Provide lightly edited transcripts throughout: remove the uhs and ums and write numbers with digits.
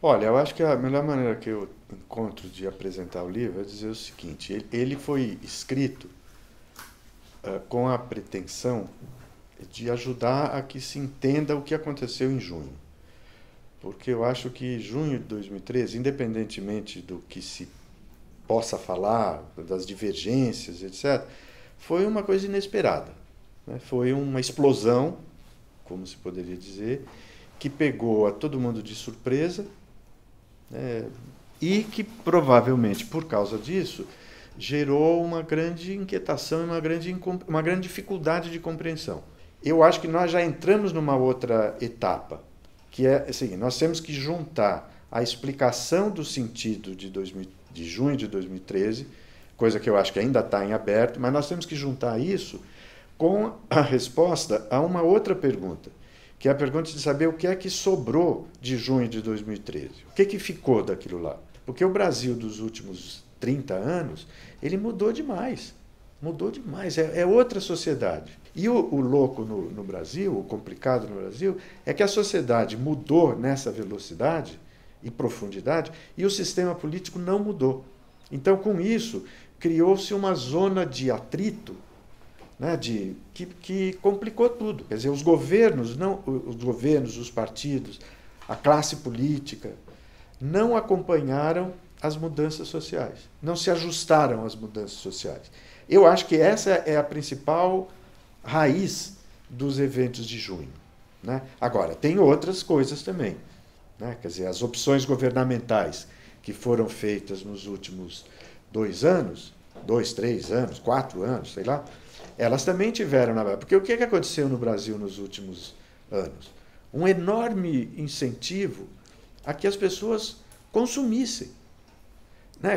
Olha, eu acho que a melhor maneira que eu encontro de apresentar o livro é dizer o seguinte: ele foi escrito com a pretensão de ajudar a que se entenda o que aconteceu em junho. Porque eu acho que junho de 2013, independentemente do que se possa falar, das divergências, etc., foi uma coisa inesperada. Né? Foi uma explosão, como se poderia dizer, que pegou a todo mundo de surpresa, né? E que provavelmente, por causa disso, gerou uma grande inquietação e uma grande dificuldade de compreensão. Eu acho que nós já entramos numa outra etapa, que é assim, nós temos que juntar a explicação do sentido de junho de 2013, coisa que eu acho que ainda está em aberto, mas nós temos que juntar isso com a resposta a uma outra pergunta, que é a pergunta de saber o que é que sobrou de junho de 2013. O que ficou daquilo lá? Porque o Brasil dos últimos 30 anos, ele mudou demais. Mudou demais. É outra sociedade. E o louco no Brasil, o complicado no Brasil, é que a sociedade mudou nessa velocidade e profundidade e o sistema político não mudou. Então, com isso, criou-se uma zona de atrito, né, que complicou tudo. Quer dizer, os governos, não, os governos, os partidos, a classe política não acompanharam as mudanças sociais, não se ajustaram às mudanças sociais. Eu acho que essa é a principal raiz dos eventos de junho. Né? Agora, tem outras coisas também. Né? Quer dizer, as opções governamentais que foram feitas nos últimos 2 anos, 2, 3 anos, 4 anos, sei lá, elas também tiveram na. Porque o que aconteceu no Brasil nos últimos anos? Um enorme incentivo a que as pessoas consumissem. Né?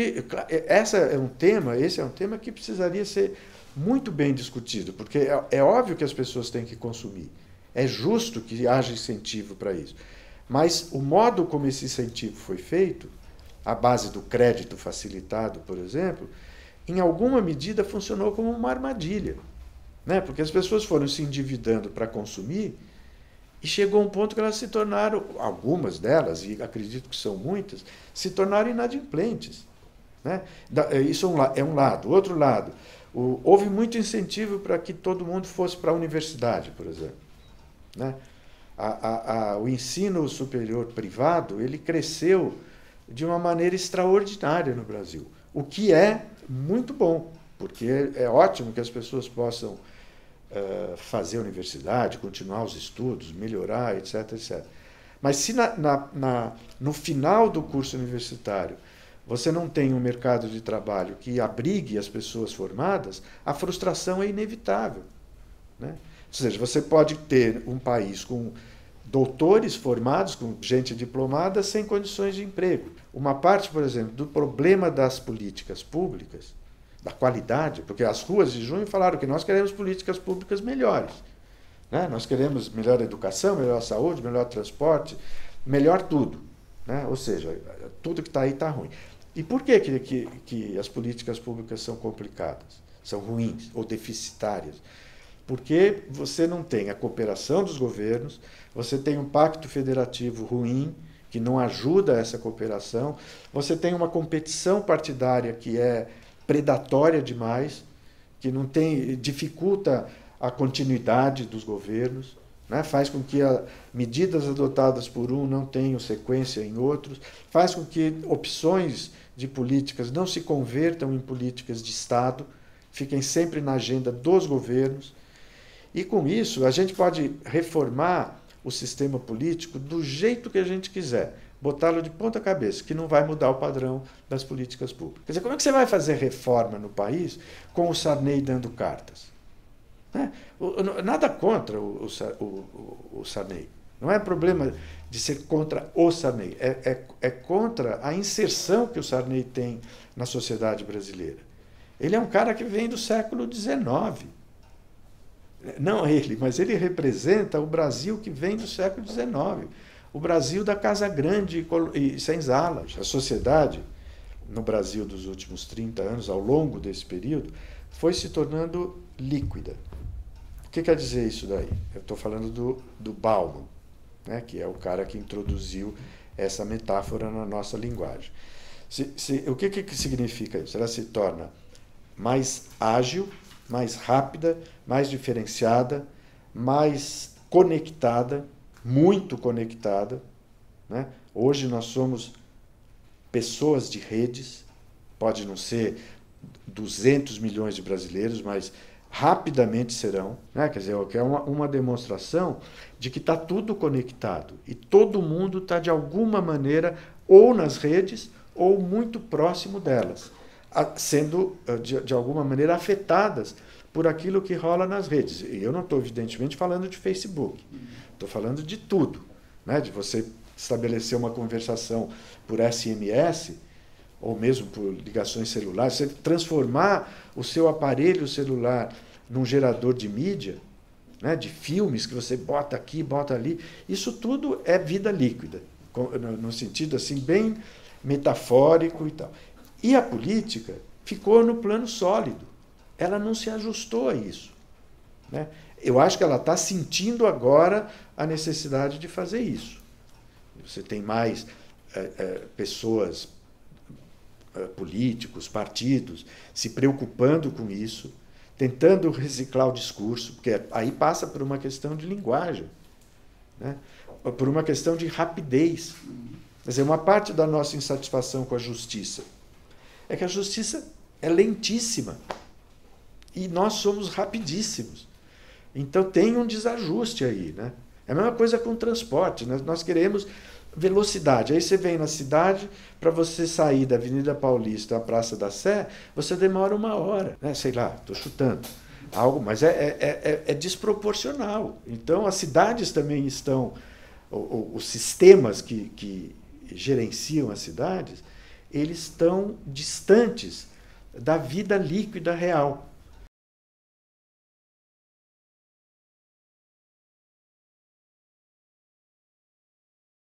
Esse é um tema que precisaria ser muito bem discutido, porque é óbvio que as pessoas têm que consumir. É justo que haja incentivo para isso. Mas o modo como esse incentivo foi feito, a base do crédito facilitado, por exemplo, em alguma medida funcionou como uma armadilha. Né? Porque as pessoas foram se endividando para consumir e chegou um ponto que elas se tornaram, algumas delas, e acredito que são muitas, se tornaram inadimplentes. Né? Isso é um lado. Outro lado, houve muito incentivo para que todo mundo fosse para a universidade, por exemplo. Né? O ensino superior privado ele cresceu de uma maneira extraordinária no Brasil, o que é muito bom, porque é ótimo que as pessoas possam fazer a universidade, continuar os estudos, melhorar, etc, etc. Mas se no final do curso universitário você não tem um mercado de trabalho que abrigue as pessoas formadas, a frustração é inevitável. Né? Ou seja, você pode ter um país com doutores formados, com gente diplomada, sem condições de emprego. Uma parte, por exemplo, do problema das políticas públicas, da qualidade, porque as ruas de junho falaram que nós queremos políticas públicas melhores. Né? Nós queremos melhor educação, melhor saúde, melhor transporte, melhor tudo. Né? Ou seja, tudo que está aí está ruim. E por que as políticas públicas são complicadas, são ruins ou deficitárias? Porque você não tem a cooperação dos governos, você tem um pacto federativo ruim, que não ajuda essa cooperação, você tem uma competição partidária que é predatória demais, que não tem, dificulta a continuidade dos governos, né? Faz com que medidas adotadas por um não tenham sequência em outros, faz com que opções de políticas não se convertam em políticas de Estado, fiquem sempre na agenda dos governos. E com isso, a gente pode reformar o sistema político do jeito que a gente quiser, botá-lo de ponta cabeça, que não vai mudar o padrão das políticas públicas. Quer dizer, como é que você vai fazer reforma no país com o Sarney dando cartas? Né? Nada contra o Sarney. Não é problema de ser contra o Sarney, é contra a inserção que o Sarney tem na sociedade brasileira. Ele é um cara que vem do século XIX. Não ele, mas ele representa o Brasil que vem do século XIX. O Brasil da Casa Grande e senzalas. A sociedade no Brasil dos últimos 30 anos, ao longo desse período, foi se tornando líquida. O que quer dizer isso daí? Eu estou falando do Bauman, né, que é o cara que introduziu essa metáfora na nossa linguagem. O que significa isso? Ela se torna mais ágil, mais rápida, mais diferenciada, mais conectada, muito conectada, né? Hoje nós somos pessoas de redes, pode não ser 200 milhões de brasileiros, mas rapidamente serão, né? Quer dizer, é uma demonstração de que está tudo conectado e todo mundo está, de alguma maneira, ou nas redes ou muito próximo delas, sendo, de alguma maneira, afetadas por aquilo que rola nas redes. E eu não estou, evidentemente, falando de Facebook, estou falando de tudo, né? De você estabelecer uma conversação por SMS, ou mesmo por ligações celulares, você transformar o seu aparelho celular num gerador de mídia, né, de filmes que você bota aqui, bota ali, isso tudo é vida líquida, no sentido assim bem metafórico e tal. E a política ficou no plano sólido, ela não se ajustou a isso, né? Eu acho que ela está sentindo agora a necessidade de fazer isso. Você tem mais pessoas, políticos, partidos, se preocupando com isso, tentando reciclar o discurso, porque aí passa por uma questão de linguagem, né? Por uma questão de rapidez. Quer dizer, uma parte da nossa insatisfação com a justiça é que a justiça é lentíssima e nós somos rapidíssimos. Então tem um desajuste aí, né? É a mesma coisa com o transporte, né? Nós queremos velocidade. Aí você vem na cidade, para você sair da Avenida Paulista à Praça da Sé, você demora 1 hora, né? Sei lá, estou chutando algo, mas é desproporcional. Então as cidades também estão, os sistemas que gerenciam as cidades, eles estão distantes da vida líquida real.